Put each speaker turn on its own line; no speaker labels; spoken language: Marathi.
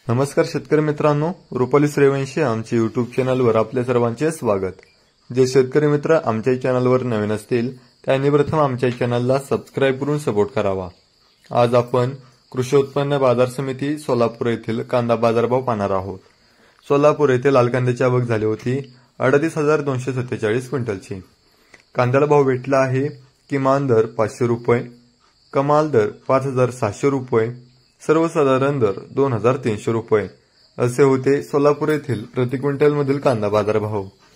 नमस्कार शेतकरी मित्रांनो, रुपाली सूर्यवंशी आमच्या यूट्यूब चॅनलवर आपल्या सर्वांचे स्वागत। जे शेतकरी मित्र आमच्या चॅनलवर नवीन असतील त्यांनी प्रथम आमच्या चॅनलला सबस्क्राइब करून सपोर्ट करावा। आज आपण कृषी उत्पन्न बाजार समिती सोलापूर येथील कांदा बाजारभाव पाहणार आहोत। सोलापूर येथे लाल कांद्याची आवक झाली होती 38,247 क्विंटलची। कांद्याला भाव भेटला आहे किमान दर 500 रुपये, कमाल दर 5,700 रुपये, सर्वसाधारण दर 2,300 रुपये असे होते सोलापूर येथील प्रति क्विंटल मधील कांदा बाजारभाव।